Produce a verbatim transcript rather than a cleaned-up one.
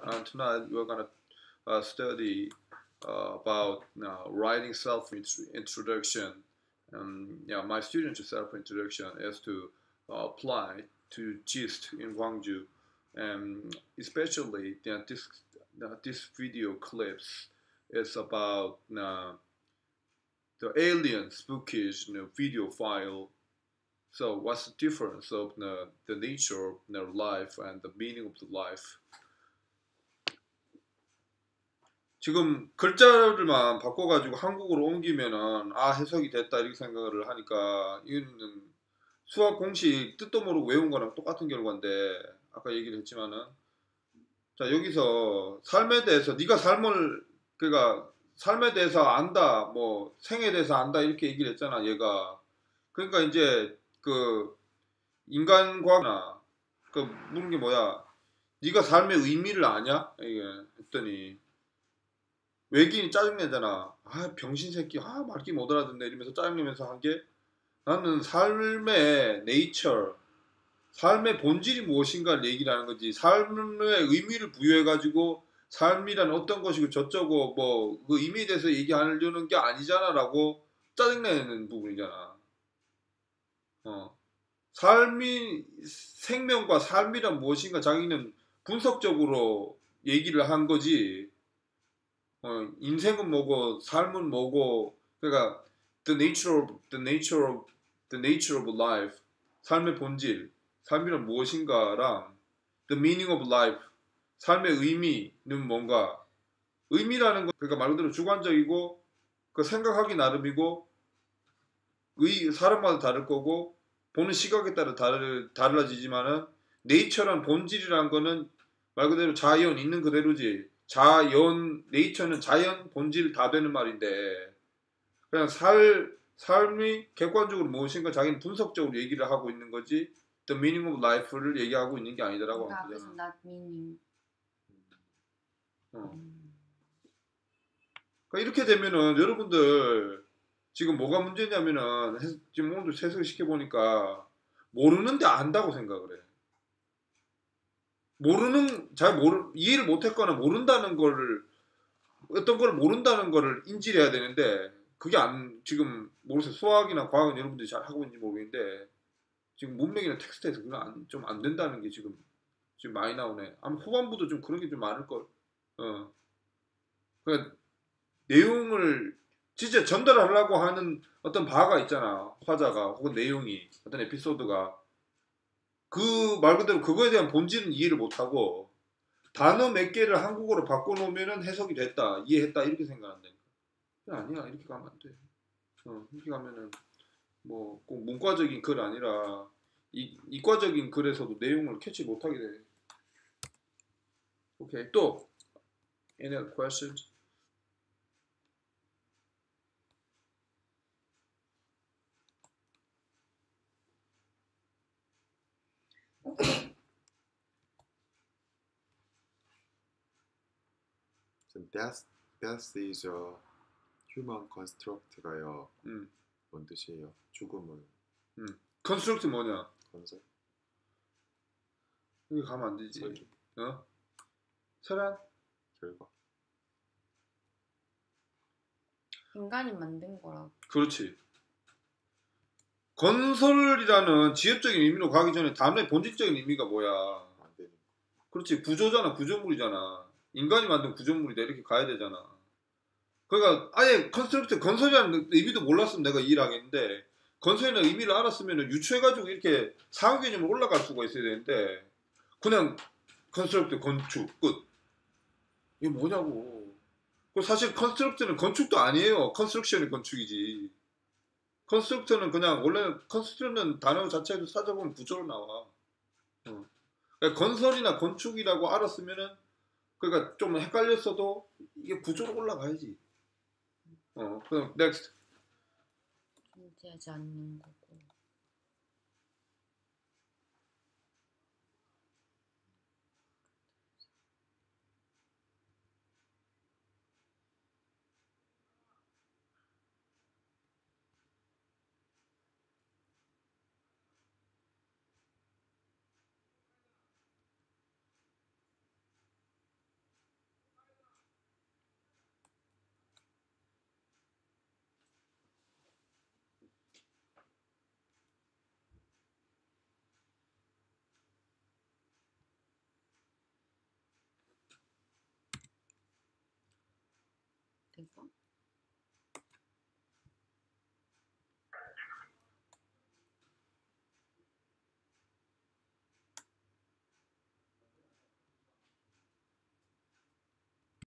uh, tonight we're gonna uh, study uh, about uh, writing self-introduction. Um, yeah, my students' self-introduction is to uh, apply to GIST in Gwangju, and especially yeah, this uh, this video clips is about uh, the alien spookish you know, video file. So what's the difference of the, the nature of their life and the meaning of the life? 지금 글자를만 바꿔가지고 한국어로 옮기면은 아 해석이 됐다 이렇게 생각을 하니까 이거는 수학 공식 뜻도 모르고 외운 거랑 똑같은 결과인데 아까 얘기를 했지만은 자 여기서 삶에 대해서 네가 삶을 그러니까 삶에 대해서 안다 뭐 생에 대해서 안다 이렇게 얘기를 했잖아 얘가 그러니까 이제 그 인간과나 그 묻는 게 뭐야 네가 삶의 의미를 아냐 이게 했더니 외계인이 짜증내잖아. 아 병신 새끼 아 말귀 못 알아듣네 이러면서 짜증내면서 한 게 나는 삶의 네이처 삶의 본질이 무엇인가를 얘기를 하는 거지 삶의 의미를 부여해가지고 삶이란 어떤 것이고 저쩌고 뭐 그 의미에 대해서 얘기하려는 게 아니잖아 라고 짜증내는 부분이잖아. 어. 삶이 생명과 삶이란 무엇인가 자기는 분석적으로 얘기를 한 거지 어, 인생은 뭐고 삶은 뭐고 그러니까 the nature of the nature of the nature of life 삶의 본질 삶이란 무엇인가랑 the meaning of life 삶의 의미는 뭔가 의미라는 건 그러니까 말 그대로 주관적이고 그 생각하기 나름이고 의 사람마다 다를 거고 보는 시각에 따라 다르, 달라지지만은 네이처란 본질이란 거는 말 그대로 자연 있는 그대로지 자연 네이처는 자연 본질 다 되는 말인데 그냥 살 삶이 객관적으로 무엇인가 자기는 분석적으로 얘기를 하고 있는 거지 the meaning of life를 얘기하고 있는 게 아니더라고. 그러니까 그래서 not meaning. 어. 그러니까 이렇게 되면은 여러분들 지금 뭐가 문제냐면은 지금 오늘도 해석을 시켜보니까 모르는데 안다고 생각을 해. 모르는 잘 모르 이해를 못했거나 모른다는 거를 어떤 걸 모른다는 거를 인지를 해야 되는데 그게 안 지금 모르겠어요. 수학이나 과학은 여러분들이 잘 하고 있는지 모르겠는데 지금 문맥이나 텍스트에서 그건 좀 안 된다는 게 지금 지금 많이 나오네. 아마 후반부도 좀 그런 게 좀 많을 걸. 어. 그러니까 내용을 진짜 전달하려고 하는 어떤 바가 있잖아. 화자가 혹은 내용이 어떤 에피소드가 그 말 그대로 그거에 대한 본질은 이해를 못하고 단어 몇 개를 한국어로 바꿔놓으면 해석이 됐다 이해했다 이렇게 생각한다니까. 아니야 이렇게 가면 안 돼. 어, 이렇게 가면은 뭐 꼭 문과적인 글 아니라 이, 이과적인 글에서도 내용을 캐치 못하게 돼. 오케이 또 any other questions? death, death is a human construct가요. 음. 뭔 뜻이에요? 죽음을. 음. 컨스트럭트 뭐냐? 건설. 여기 가면 안 되지. 설계. 어? 설한? 결과. 인간이 만든 거라고. 그렇지. 건설이라는 지엽적인 의미로 가기 전에 단어의 본질적인 의미가 뭐야? 안 되는. 그렇지. 구조잖아. 구조물이잖아. 인간이 만든 구조물이다. 이렇게 가야 되잖아. 그러니까 아예 컨스트럭트 건설이라는 의미도 몰랐으면 내가 이해를 하겠는데 건설이라는 의미를 알았으면 유추해가지고 이렇게 상호 개념으로 올라갈 수가 있어야 되는데 그냥 컨스트럭트 건축 끝. 이게 뭐냐고. 사실 컨스트럭트는 건축도 아니에요. 컨스트럭션이 건축이지. 컨스트럭트는 그냥 원래 컨스트럭트는 단어 자체도 찾아보면 구조로 나와. 어. 그러니까 건설이나 건축이라고 알았으면은 그러니까 좀 헷갈렸어도 이게 구조로 올라가야지. 어, 그럼 next. 존재하지 않는 거고. 어떻게 써?